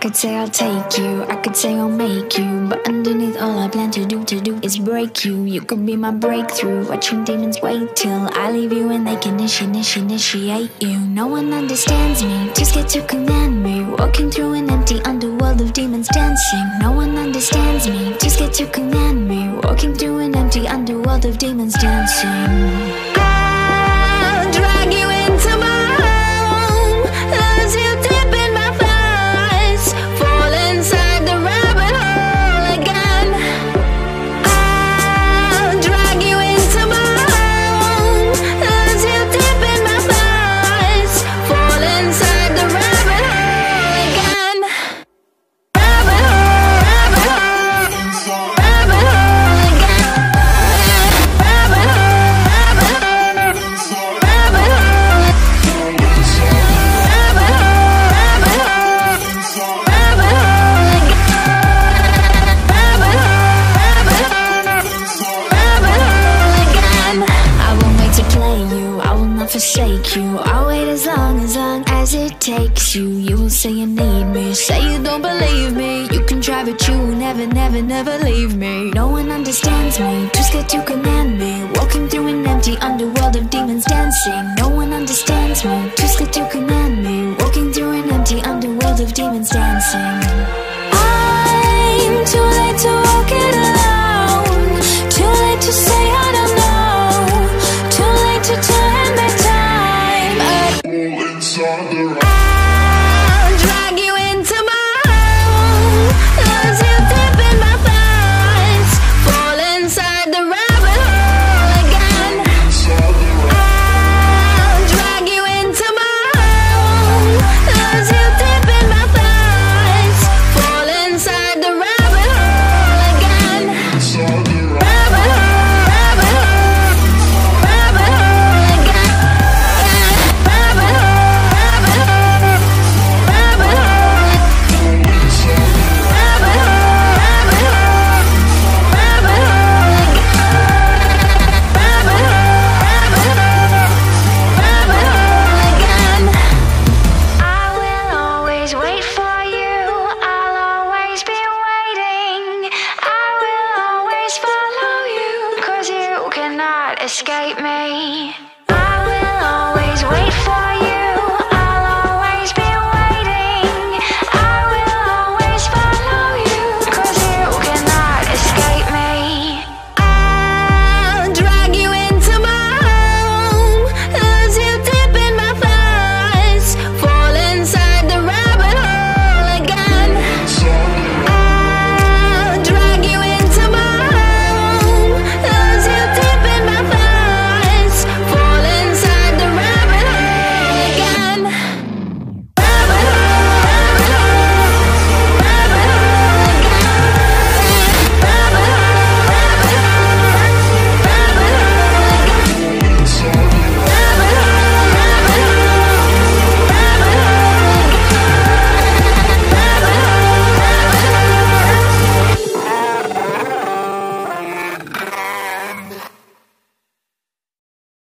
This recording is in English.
could say I'll take you, I could say I'll make you, but underneath all I plan to do is break you. You could be my breakthrough, watching demons wait till I leave you and they can initiate you. No one understands me, too scared to command me, walking through an empty underworld of demons dancing. No one understands me, too scared to command me, walking through an empty underworld of demons dancing. I'll drag you into my home, lose you deep in my thighs, fall inside the rabbit hole again. I'll drag you into my home, lose you deep in my thighs, fall inside the rabbit hole again. Rabbit hole, rabbit hole, rabbit hole again. Rabbit hole, rabbit hole, rabbit hole. Rabbit hole, rabbit hole, rabbit hole again. Rabbit hole again. I won't wait to play you, I will not forsake you. I'll wait as long as it takes you. You will say you need me, say you don't believe me. You can try but you will never leave me. No one understands me, too scared to command me, walking through an empty underworld of demons dancing. No one understands me, too scared to command me, walking through an empty underworld of demons dancing. I'm too late to walk it alone, too late to say I don't know, too late to turn back time. I'll drag you into my home, lose you deep in my thighs, fall inside the rabbit hole again. I'll drag you into my home, lose you deep in my thighs, fall inside the rabbit hole again. Rabbit hole, rabbit hole, rabbit hole again. Rabbit hole, rabbit hole, rabbit hole. Rabbit hole, rabbit hole, rabbit hole again. Rabbit hole, rabbit hole, rabbit hole again. I will always wait